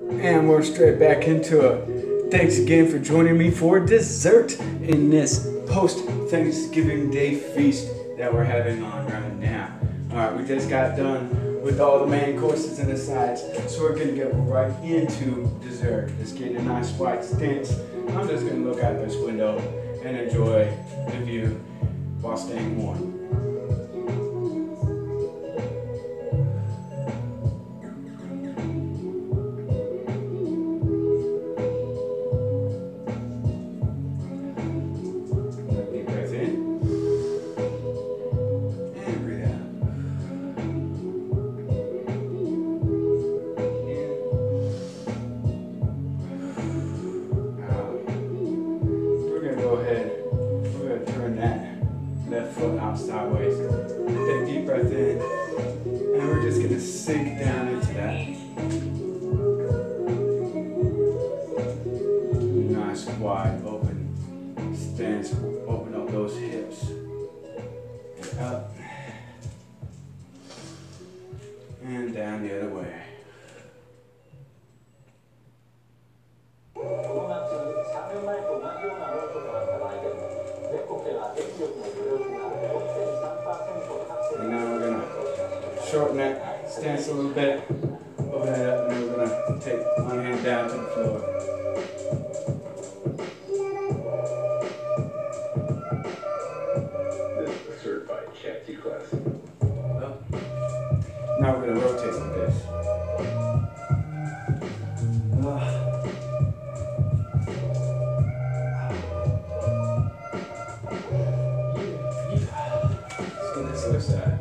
And we're straight back into it. Thanks again for joining me for dessert in this post-Thanksgiving Day feast that we're having on right now. Alright, we just got done with all the main courses and the sides, so we're going to get right into dessert. Just getting a nice white stance. I'm just going to look out this window and enjoy the view while staying warm. Sideways. Take that deep breath in, and we're just going to sink down into that. Nice, wide open stance. Open up those hips. And up. And down the other way. And now we're going to shorten that stance a little bit, open it up, and then we're going to take one hand down to the floor. This is a certified Cat 2 class. Up. Now we're going to rotate with this. Let's get this other side.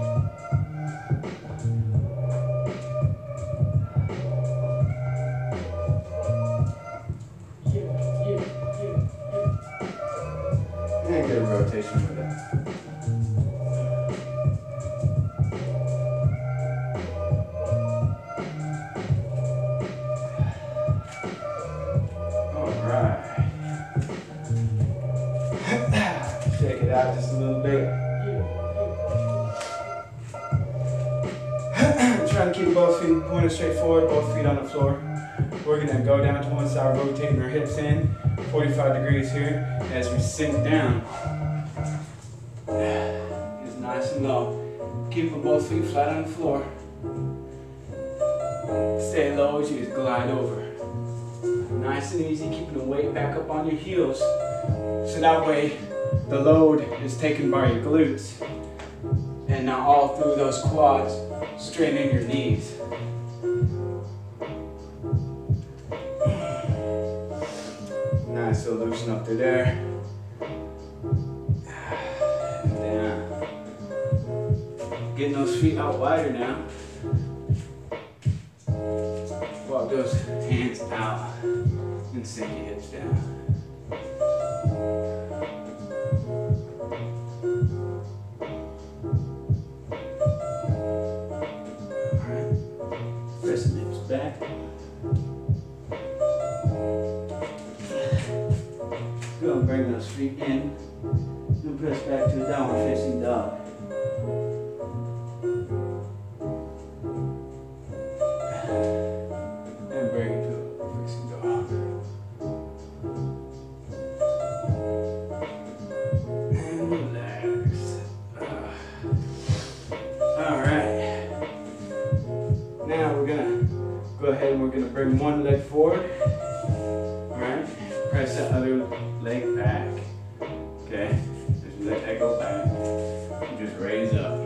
And get a rotation with it. Alright. Shake it out just a little bit. Trying to keep both feet pointed straight forward, both feet on the floor. We're going to go down to one side, rotating our hips in, 45 degrees here, as we sink down. It's nice and low. Keeping both feet flat on the floor. Stay low as you just glide over. Nice and easy, keeping the weight back up on your heels. So that way, the load is taken by your glutes. And now all through those quads, straighten your knees. Nice, so loosen up through there. And down. Getting those feet out wider now. Walk those hands out and sink your hips down. Pressing hips back. Go and bring those feet in. And press back to a downward facing dog. And bring it to a facing dog. And relax. Alright. Now we're going to go ahead and we're going to bring one leg forward. Alright. Press that other leg back. Okay. Just let that go back. And just raise up.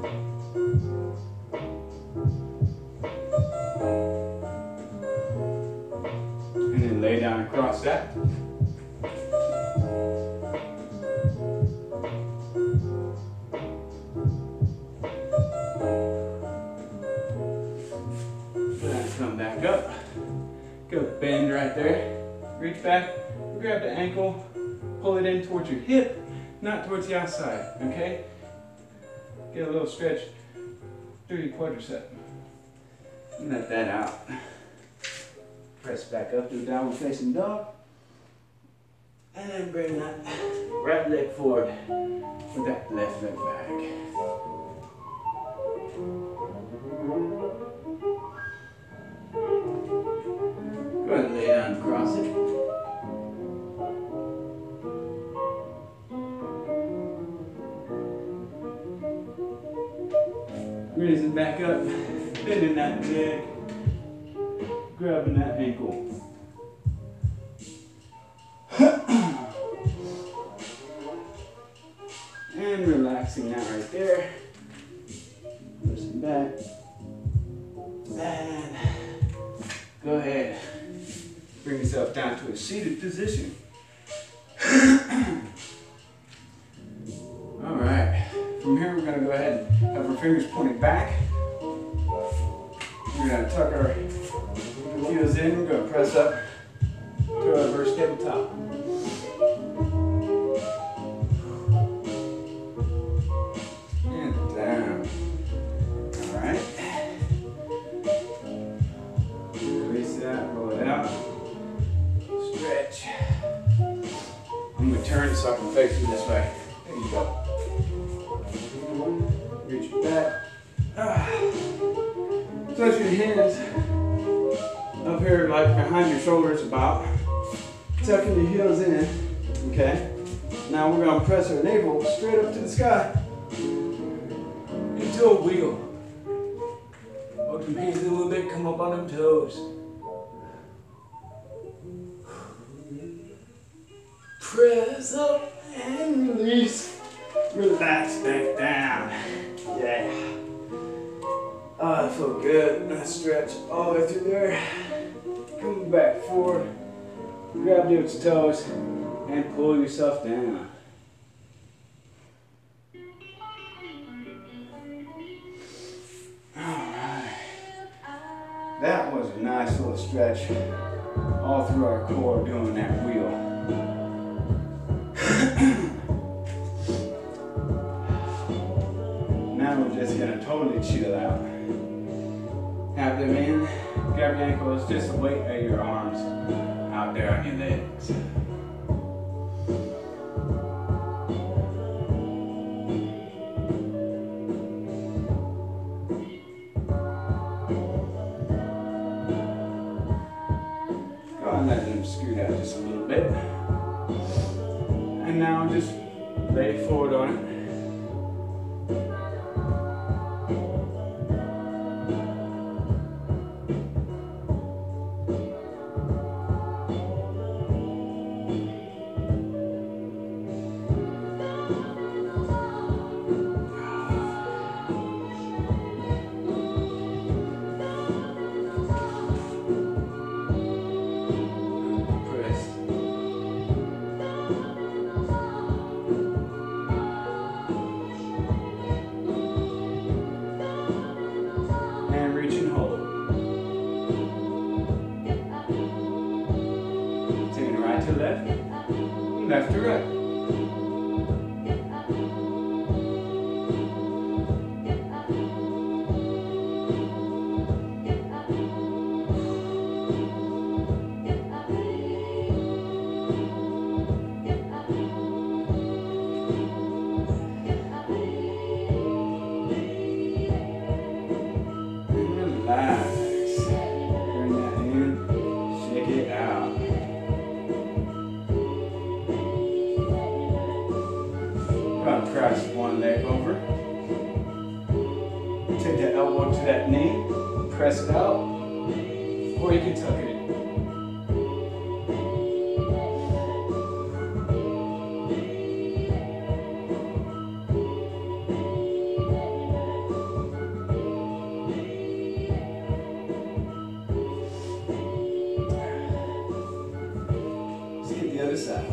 And then lay down across that. Come back up. Good bend right there. Reach back, grab the ankle, pull it in towards your hip, not towards the outside, okay? Get a little stretch through your quadricep. And let that out. Press back up to downward facing dog. And then bring that right leg forward with that left leg back. Go ahead and lay down and cross it. Raising back up, bending that leg, grabbing that ankle. And relaxing that right there. Listen back. And go ahead. Bring yourself down to a seated position. Alright. From here we're going to go ahead and have our fingers pointed back. We're going to tuck our heels in. We're going to press up to our reverse tabletop. And down. Alright. Release that, roll it out. Stretch. I'm going to turn so I can face you this way. There you go. Reach back. Touch your hands up here, like behind your shoulders about. Tucking your heels in. Okay. Now we're going to press our navel straight up to the sky into a wheel. Hold them hands a little bit, come up on them toes. Press up and release. Relax back down. Yeah. Oh, I feel good. Nice stretch all the way through there. Come back forward. Grab your toes and pull yourself down. Alright. That was a nice little stretch all through our core doing that wheel. Now we're just going to totally chill out. Have them in, grab your ankles, just weight of your arms out there on your legs. Go ahead and let them scoot out just a little bit. And now just lay forward on it. Left to right. Relax. Bring that in. Shake it out. Cross one leg over. Take that elbow to that knee. Press it out. Or you can tuck it in. Let's get the other side.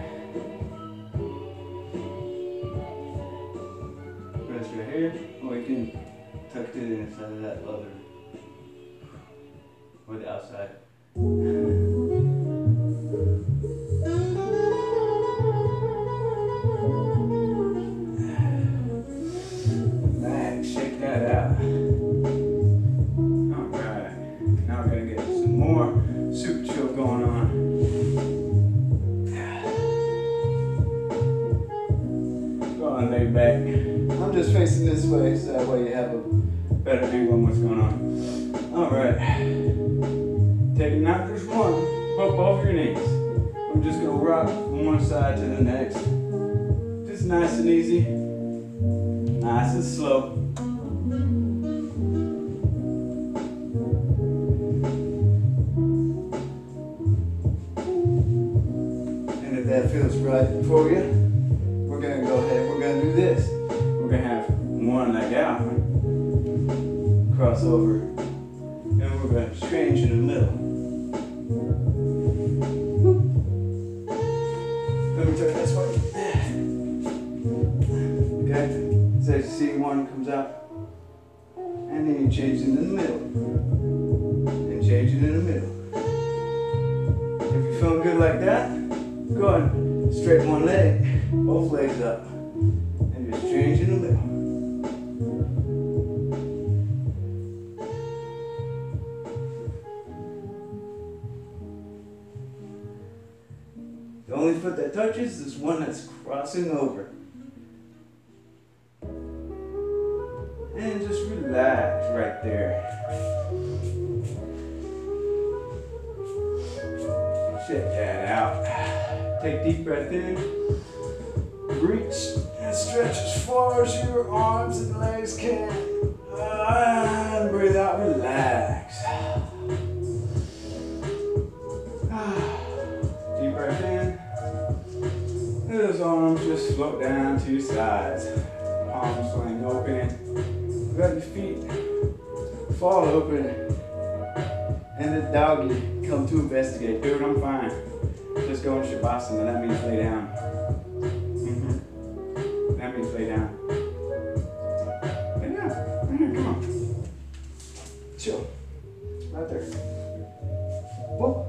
Right here, or you can tuck it inside of that leather or the outside. Nice, shake that out. Alright, now we're going to get some more super chill going on. Go on, lay back. I'm just facing this way, so that way you have a better angle on what's going on. Alright. taking out just one, up off your knees. I'm just gonna rock from one side to the next. Just nice and easy, nice and slow. And if that feels right for you, we're gonna go ahead, we're gonna do this. We're gonna have one leg out, cross over, and we're gonna change in the middle. Let me turn this way. Okay, so you see one comes out, and then you change it in the middle, and change it in the middle. If you're feeling good like that, go ahead and straighten one leg, both legs up, and just change in the middle. The only foot that touches is one that's crossing over. And just relax right there. Check that out. Take a deep breath in. Reach and stretch as far as your arms and legs can. And breathe out, relax. Deep breath in. Those arms just float down to your sides. Palms swing open. Let your feet fall open. And the doggy come to investigate. Dude, I'm fine. Just go in Shavasana. That means lay down. That means lay down. Lay down. Right here, come on. Chill. Right there. Whoop.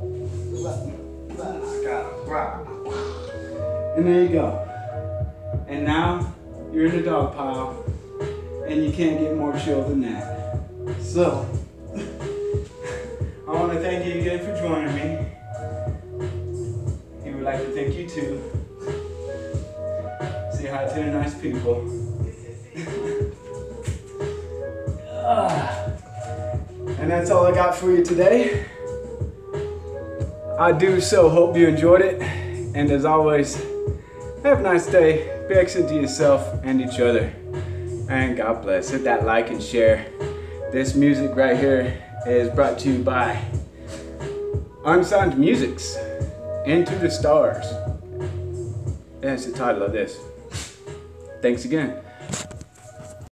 And there you go. And now you're in the dog pile, and you can't get more chill than that. So, I want to thank you again for joining me. He would like to thank you too. Say hi to the nice people. And that's all I got for you today. I do so hope you enjoyed it. And as always, have a nice day. Be excellent to yourself and each other. And God bless. Hit that like and share. This music right here is brought to you by UnsignedMusicz, Into the Stars. That's the title of this. Thanks again.